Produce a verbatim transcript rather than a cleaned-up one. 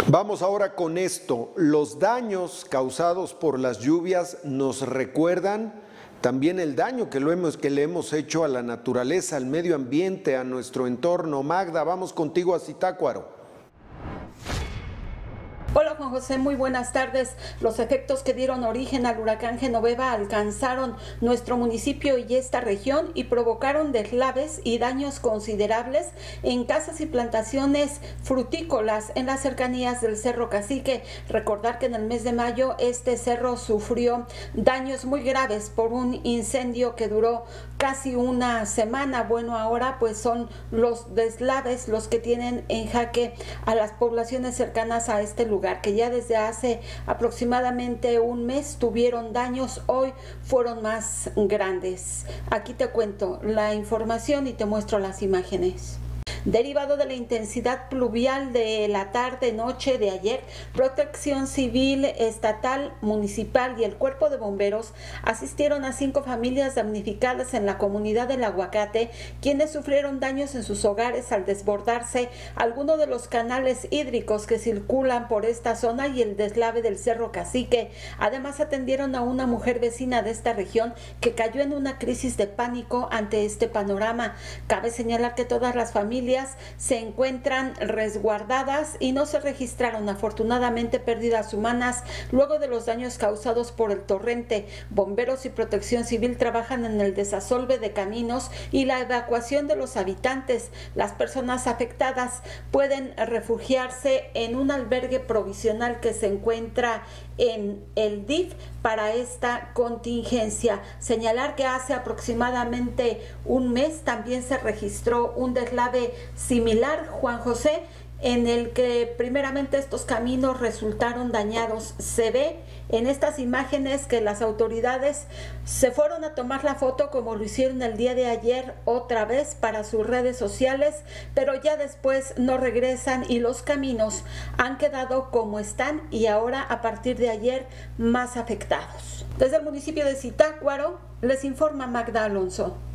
Vamos ahora con esto. Los daños causados por las lluvias nos recuerdan también el daño que, lo hemos, que le hemos hecho a la naturaleza, al medio ambiente, a nuestro entorno. Magda, vamos contigo a Zitácuaro. Hola Juan José, muy buenas tardes. Los efectos que dieron origen al huracán Genoveva alcanzaron nuestro municipio y esta región y provocaron deslaves y daños considerables en casas y plantaciones frutícolas en las cercanías del Cerro Cacique. Recordar que en el mes de mayo este cerro sufrió daños muy graves por un incendio que duró casi una semana. Bueno, ahora pues son los deslaves los que tienen en jaque a las poblaciones cercanas a este lugar, que ya desde hace aproximadamente un mes tuvieron daños, hoy fueron más grandes. Aquí te cuento la información y te muestro las imágenes. Derivado de la intensidad pluvial de la tarde-noche de ayer, Protección Civil Estatal, Municipal y el Cuerpo de Bomberos asistieron a cinco familias damnificadas en la comunidad del Aguacate, quienes sufrieron daños en sus hogares al desbordarse algunos de los canales hídricos que circulan por esta zona y el deslave del Cerro Cacique. Además, atendieron a una mujer vecina de esta región que cayó en una crisis de pánico ante este panorama. Cabe señalar que todas las familias se encuentran resguardadas y no se registraron afortunadamente pérdidas humanas luego de los daños causados por el torrente. Bomberos y Protección Civil trabajan en el desasolve de caminos y la evacuación de los habitantes. Las personas afectadas pueden refugiarse en un albergue provisional que se encuentra en el D I F para esta contingencia. Señalar que hace aproximadamente un mes también se registró un deslave similar, Juan José, en el que primeramente estos caminos resultaron dañados. Se ve en estas imágenes que las autoridades se fueron a tomar la foto como lo hicieron el día de ayer otra vez para sus redes sociales, pero ya después no regresan y los caminos han quedado como están y ahora a partir de ayer más afectados. Desde el municipio de Zitácuaro les informa Magda Alonso.